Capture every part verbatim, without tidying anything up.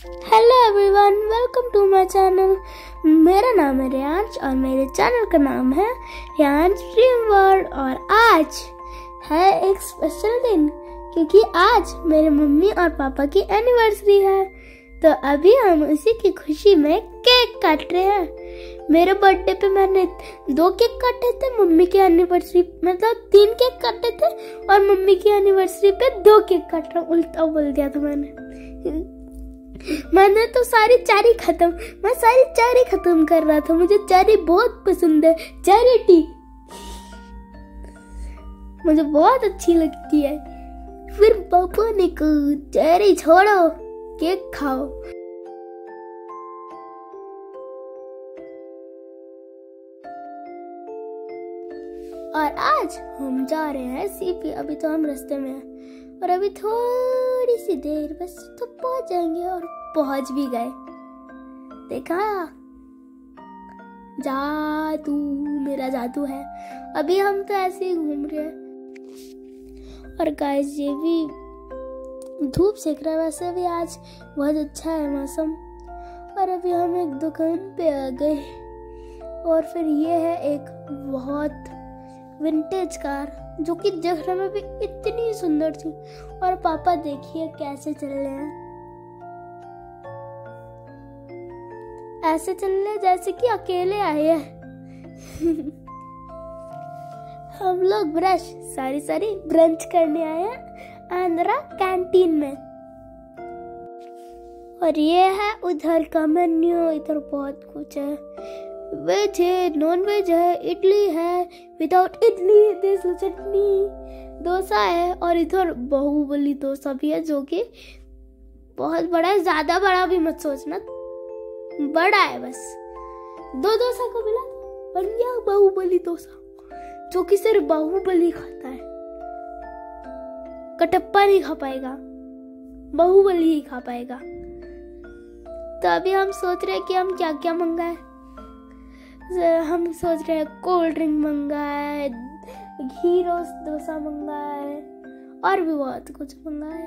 Hello everyone, welcome to my channel. मेरा नाम है रियांश और मेरे चैनल का नाम है रियांश ड्रीम वर्ल्ड। और आज है एक स्पेशल दिन क्योंकि आज मेरे मम्मी और पापा की एनिवर्सरी है। तो अभी हम उसी की खुशी में केक काट रहे हैं। मेरे बर्थडे पे मैंने दो केक काटे थे, मम्मी की एनिवर्सरी मतलब तीन केक काटे थे और मम्मी की एनिवर्सरी पे दो केक काट रहा हूँ। उल्टा बोल दिया था मैंने मैंने तो सारी चेरी खत्म मैं सारी चेरी खत्म कर रहा था। मुझे चेरी बहुत पसंद है। चेरी मुझे बहुत अच्छी लगती है। फिर पापा ने कहा चेरी छोड़ो, केक खाओ। और आज हम जा रहे हैं सीपी। अभी तो हम रास्ते में हैं और अभी थोड़ी सी देर बस तो पहुंच जाएंगे। और पहुंच भी गए। देखा, जादू, मेरा जादू है। अभी हम तो ऐसे ही घूम रहे हैं। और गाइस ये भी धूप सेक रहा है। वैसे भी आज बहुत अच्छा है मौसम। और अभी हम एक दुकान पे आ गए। और फिर ये है एक बहुत विंटेज कार जो कि देखने में भी इतनी सुंदर थी। और पापा देखिए कैसे चल रहे हैं, ऐसे चल रहे जैसे कि अकेले आए हैं। हम लोग ब्रश सारी सारी ब्रंच करने आए हैं आंध्रा कैंटीन में। और ये है उधर का मेन्यू। इधर बहुत कुछ है, वेज है, नॉन वेज है, इडली है, विदाउट इडली देश चटनी, डोसा है। और इधर बाहुबली डोसा भी है जो कि बहुत बड़ा है। ज्यादा बड़ा भी मत सोचना, बड़ा है। बस दो डोसा को मिला बन गया बाहुबली डोसा, जो कि सिर्फ बाहुबली खाता है। कटप्पा नहीं खा पाएगा, बाहुबली ही खा पाएगा। तो अभी हम सोच रहे हैं कि हम क्या क्या मंगाए। हम सोच रहे हैं कोल्ड ड्रिंक मंगाए, घी रोस्ट डोसा मंगाए और भी बहुत कुछ मंगाए।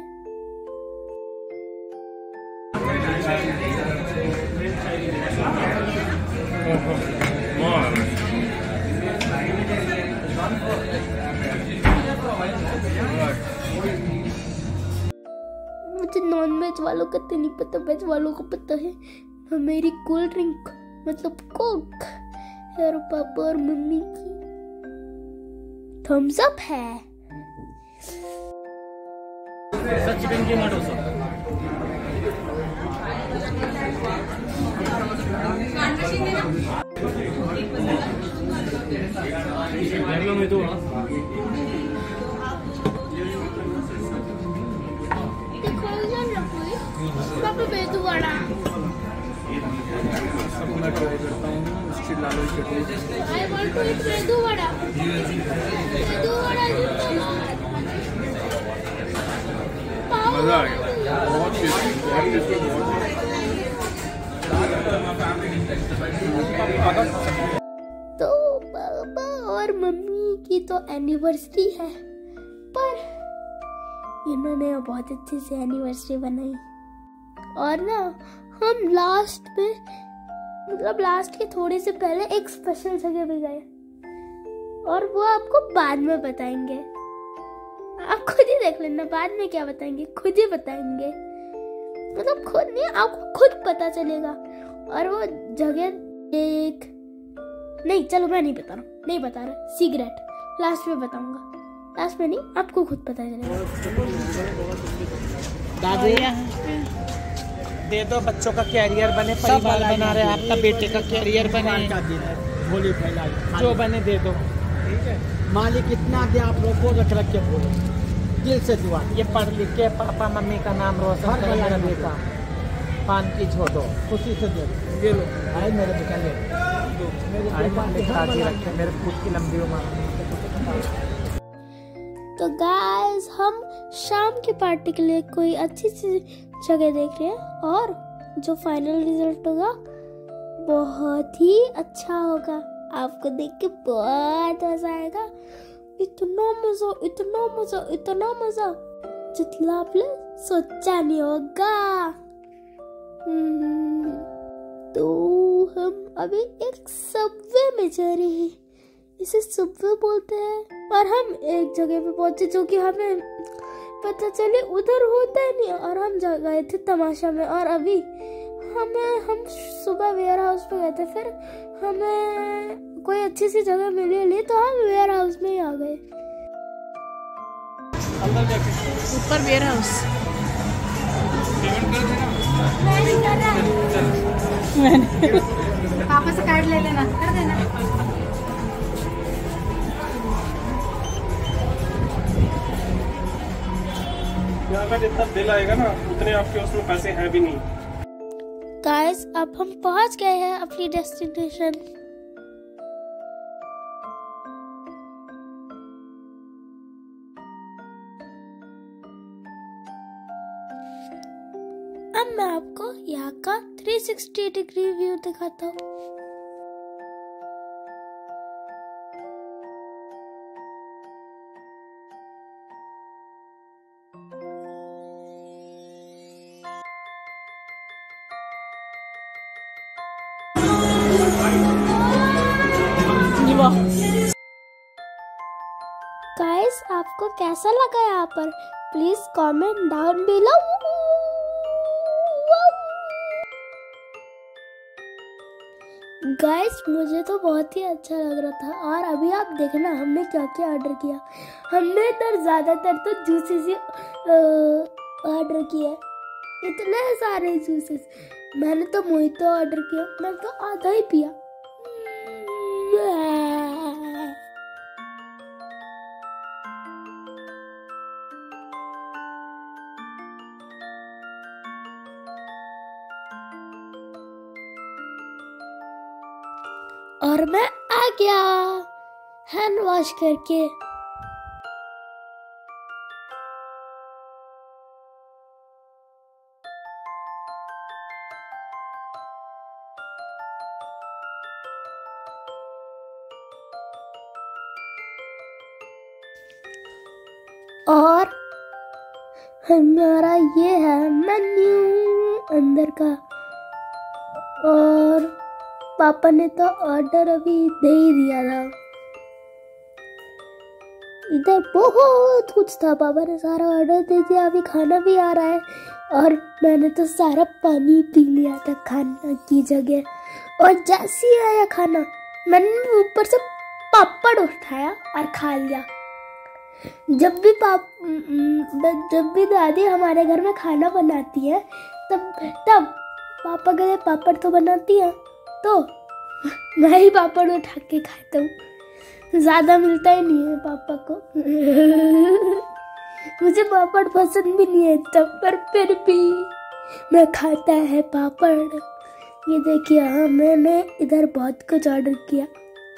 मुझे नॉन वेज वालों का तो नहीं पता, वेज वालों को पता है। मेरी कोल्ड ड्रिंक मतलब कोक और पापा और मम्मी की थम्स अप है। चिकन कीमा डोसा, में तो पापा बेदू वड़ा मैं ट्राई करता हूँ। उसकी लाल I want to eat medu vada. Medu vada मजा आ गया, बहुत टेस्टी, बहुत टेस्टी, बहुत। तो पापा और मम्मी की तो एनिवर्सरी है, पर इन्होंने बहुत अच्छे से एनिवर्सरी बनाई। और ना हम लास्ट में मतलब लास्ट के थोड़े से पहले एक स्पेशल जगह पे गए और वो आपको बाद में बताएंगे। आप खुद ही देख लेना, बाद में क्या बताएंगे खुद ही बताएंगे। मतलब खुद नहीं, आपको खुद पता चलेगा। और वो जगह एक नहीं, चलो मैं नहीं बता रहा हूँ, नहीं बता रहा, सीक्रेट लास्ट में बताऊंगा। लास्ट में नहीं, आपको खुद पता चलेगा। दादी दे दो, बच्चों का कैरियर बने, परिवार बना रहे, आपका बेटे का कैरियर बने, बोली जो बने दे दो। ठीक है, मालिक इतना दे, आप रोको रख रख के बोलो, दिल से दुआ। ये पढ़ लिख के पापा मम्मी का नाम रोशन करे मेरा बेटा। पान की छोड़ो, खुशी से दे दो। आए मेरे बेटा ले रखे, मेरे खुद की लंबी उम्र। तो गाइस हम शाम की पार्टी के लिए कोई अच्छी सी जगह देख रहे हैं और जो फाइनल रिजल्ट होगा बहुत ही अच्छा होगा। आपको देख के बहुत मजा आएगा। इतना मजा, इतना मजा, इतना मजा जितना आपने सोचा नहीं होगा। तो हम अभी एक सबवे में जा रहे हैं, इसे सबवे बोलते हैं। और हम एक जगह पे पहुंचे जो कि हमें पता चले उधर होता ही नहीं, और हम जा गए थे तमाशा में। और अभी हमें हम सुबह वेयर हाउस पे गए थे, फिर हमें कोई अच्छी सी जगह मिली नहीं तो हम वेयर हाउस में ही आ गए। ऊपर वेयर हाउस मैंने पापा से कार्ड ले लेना, कर देना। यहाँ का जितना बिल आएगा ना उतने आपके उसमें पैसे हैं भी नहीं। गाइस अब हम पहुंच गए हैं अपनी डेस्टिनेशन। अब मैं आपको यहाँ का थ्री सिक्सटी डिग्री व्यू दिखाता हूँ। गाइस आपको कैसा लगा यहाँ पर, please comment down below. Guys मुझे तो बहुत ही अच्छा लग रहा था। और अभी आप देखना हमने क्या क्या ऑर्डर किया। हमने तो ज्यादातर तो जूसेस ही ऑर्डर किए, इतने सारे जूसेस। मैंने तो मोहितो ऑर्डर किया, मैंने तो आधा ही पिया। और मैं आ गया हैंड वॉश करके। और हमारा ये है मेन्यू अंदर का। और पापा ने तो ऑर्डर अभी दे ही दिया था। इधर बहुत कुछ था, पापा ने सारा ऑर्डर दे दिया, अभी खाना भी आ रहा है। और मैंने तो सारा पानी पी लिया था खाना की जगह। और जैसे ही आया खाना मैंने ऊपर से पापड़ उठाया और खा लिया। जब भी पाप जब भी दादी हमारे घर में खाना बनाती है तब तब पापा के लिए पापड़ तो बनाती है, तो मैं ही पापड़ उठा के खाता हूँ। ज्यादा मिलता ही नहीं है पापा को। मुझे पापड़ पसंद भी नहीं है तब, पर फिर भी मैं खाता है पापड़। ये देखिए, हाँ मैंने इधर बहुत कुछ ऑर्डर किया।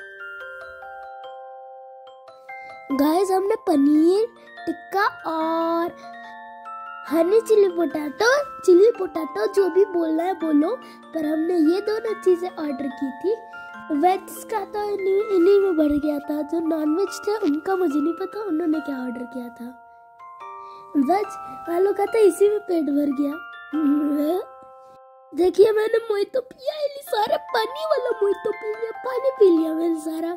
गाइस हमने पनीर टिक्का और honey chilli potato chilli potato जो भी बोलना है बोलो, पर हमने ये दोनों चीजें ऑर्डर की थी। वेज का तो इन्हीं इन्हीं में बढ़ गया था, जो नॉन वेज थे उनका मुझे नहीं पता उन्होंने क्या ऑर्डर किया था। वेज वालों का तो इसी में पेट भर गया। देखिए मैंने मोहितो पिया, सारा पानी वाला मोहितो पी लिया, पानी पी लिया मैंने सारा।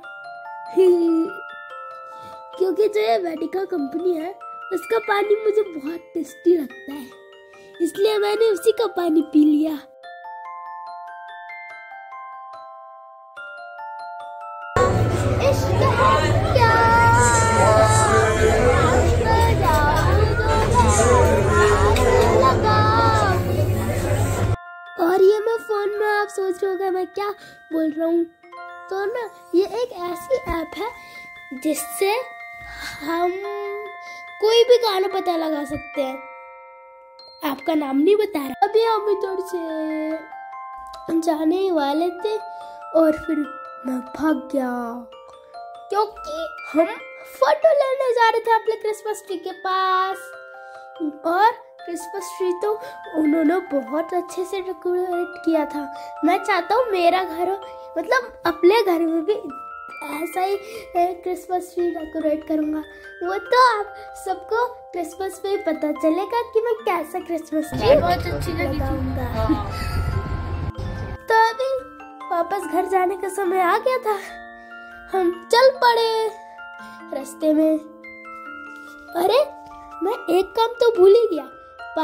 क्योंकि जो ये वेडिका कंपनी है उसका पानी मुझे बहुत टेस्टी लगता है, इसलिए मैंने उसी का पानी पी लिया। इश्क है क्या और ये मैं फोन में, आप सोच रहे हो मैं क्या बोल रहा हूँ, तो ना ये एक ऐसी ऐप है जिससे हम कोई भी गाना पता लगा सकते हैं। आपका नाम नहीं बता रहा। अभी हम इधर से जाने ही वाले थे और फिर मैं भाग गया, क्योंकि हम फोटो लेने जा रहे थे अपने क्रिसमस ट्री के पास। और क्रिसमस ट्री तो उन्होंने बहुत अच्छे से डेकोरेट किया था। मैं चाहता हूँ मेरा घर हो, मतलब अपने घर में भी ऐसा ही क्रिसमस ट्री डेकोरेट करूंगा। वो तो आप सबको क्रिसमस पे पता चलेगा कि मैं कैसा क्रिसमस ट्री बहुत अच्छी लगाऊंगा। तो अभी वापस घर जाने का समय आ गया था। हम चल पड़े रास्ते में। अरे मैं एक काम तो भूल ही गया,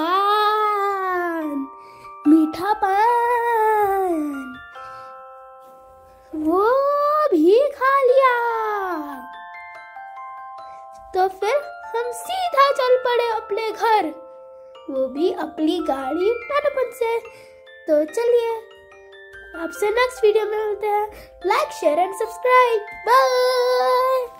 पान, मीठा पान, वो भी खा लिया। तो फिर हम सीधा चल पड़े अपने घर, वो भी अपनी गाड़ी टनपन से। तो चलिए आपसे नेक्स्ट वीडियो में मिलते हैं। Like share and subscribe. Bye.